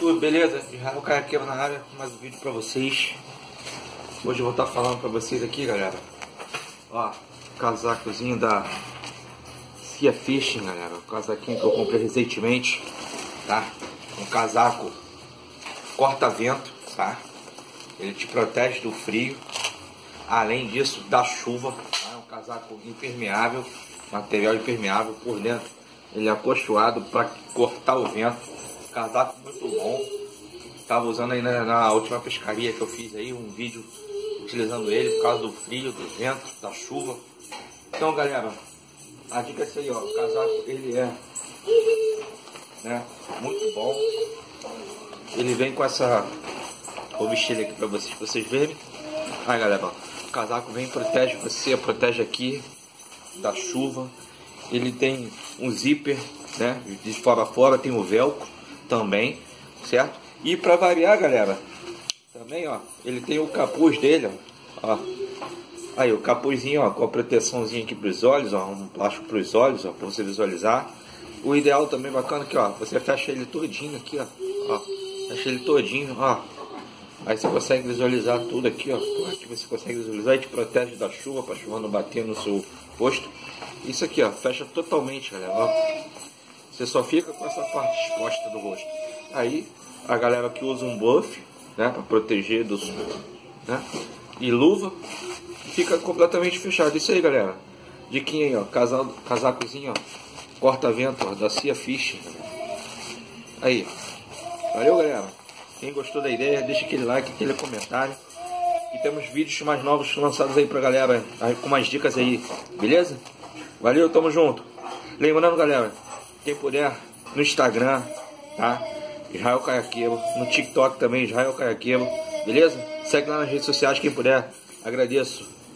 tudo, beleza? Israel Caiaqueiro na área com mais um vídeo pra vocês. Hoje eu vou estar falando pra vocês aqui, galera. Ó, casacozinho da Sea Fishing, galera. O casaquinho que eu comprei recentemente, tá? Um casaco corta-vento, tá? Ele te protege do frio. Além disso, da chuva, tá? É um casaco impermeável, material impermeável por dentro. Ele é acolchoado para cortar o vento. Casaco muito bom. Tava usando aí na última pescaria que eu fiz aí um vídeo utilizando ele por causa do frio, do vento, da chuva. Então, galera, a dica é essa aí, ó. O casaco ele é, né, muito bom. Ele vem com essa, vou vestir ele aqui para vocês verem. Aí, galera, ó, o casaco vem, protege você, protege aqui da chuva. Ele tem um zíper, né, de fora a fora, tem o velcro também, certo? E para variar, galera, também, ó, ele tem o capuz dele, ó. Aí o capuzinho, ó, com a proteçãozinha aqui para os olhos, ó, um plástico para os olhos, ó, para você visualizar. O ideal também bacana aqui, ó, você fecha ele todinho aqui, ó, fecha ele todinho, ó. Aí você consegue visualizar tudo aqui, ó. Aqui você consegue visualizar e te protege da chuva, para a chuva não bater no seu rosto. Isso aqui, ó, fecha totalmente, galera, ó. Você só fica com essa parte exposta do rosto. Aí, a galera que usa um buff, né, para proteger do sol, né, e luva, fica completamente fechado. Isso aí, galera. Diquinha aí, ó, casacozinho, ó, corta-vento, ó, da Sea Fishing. Aí, valeu, galera. Quem gostou da ideia, deixa aquele like, aquele comentário. E temos vídeos mais novos lançados aí pra galera, aí, com mais dicas aí, beleza? Valeu, tamo junto. Lembrando, galera, quem puder, no Instagram, tá? Israel Caiaqueiro. No TikTok também, Israel Caiaqueiro. Beleza? Segue lá nas redes sociais, quem puder. Agradeço.